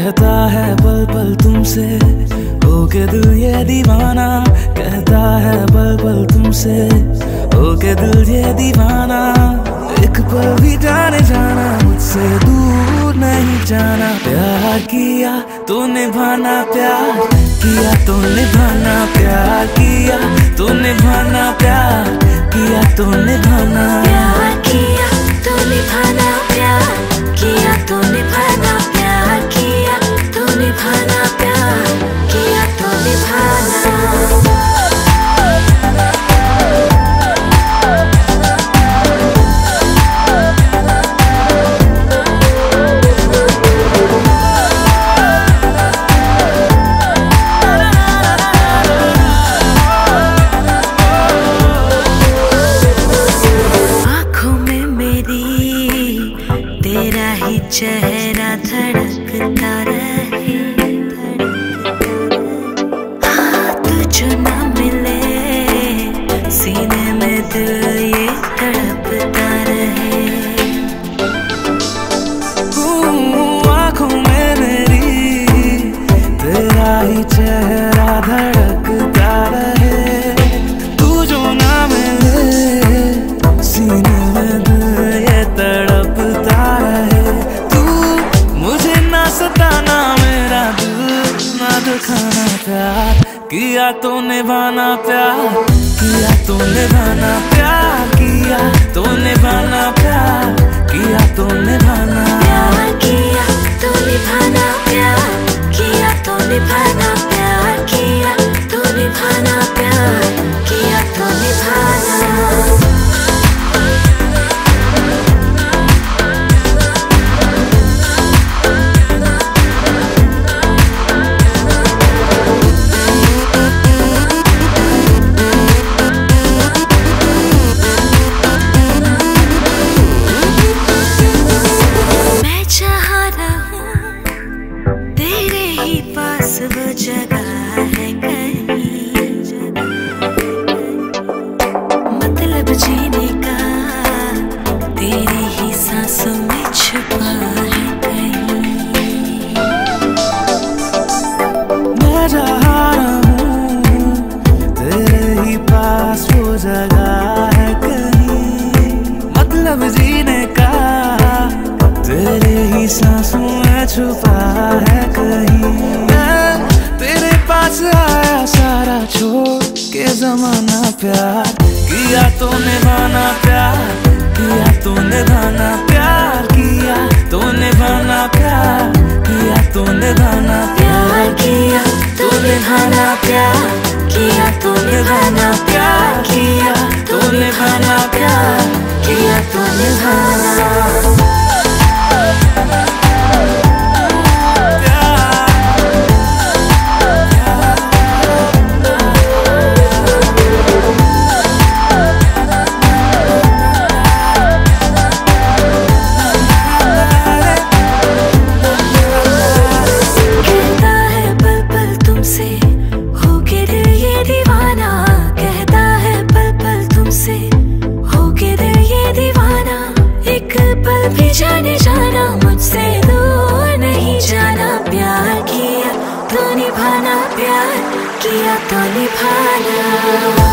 कहता है पल पल तुमसे होके दिल ये दीवाना, कहता है पल पल तुमसे होके दिल ये दीवाना। एक पल भी जाने जाना, मुझसे दूर नहीं जाना। प्यार किया तो निभाना, प्यार किया तो निभाना, प्यार किया तो निभाना, प्यार किया तो निभाना, प्यार किया तो निभाना, प्यार किया तो निभाना, प्यार किया तो निभाना, प्यार किया तो निभाना। तेरा ही चेहरा धड़कता रहे, हाथ जो न मिले सीने में दिल ये तड़पता रहे। आँखों में मेरी तेरा ही चेहरा धड़कता रहे, तू जो ना मिले सीने में दिल ये तड़पता रहे। तू मुझे ना सताना, मेरा दिल ना दुखाना। प्यार किया तो निभाना, प्यार किया तो निभाना, प्यार किया तो निभाना, प्यार किया तो निभाना, प्यार किया तो निभाना, प्यार किया तो निभाना, प्यार किया तो निभाना, प्यार किया तो निभाना। पास वो जगह है कहीं, मतलब जीने का तेरी ही सांसों में छुपा है कहीं। मैं जहाँ रहूं तेरे ही पास वो जगह है कहीं, मतलब जीने का तेरे ही सांसों में छुपा है कहीं। तेरे पास आया सारा छोड़ के जमाना, प्यार किया तो निभाना, प्यार किया तो निभाना, प्यार किया तो निभाना, प्यार किया तो निभाना, प्यार किया तो निभाना, प्यार किया तो निभाना, प्यार किया तो निभाना, प्यार किया तो निभाना। भी जाने जाना, मुझसे दूर नहीं जाना। प्यार किया तो निभाना, प्यार किया तो निभाना।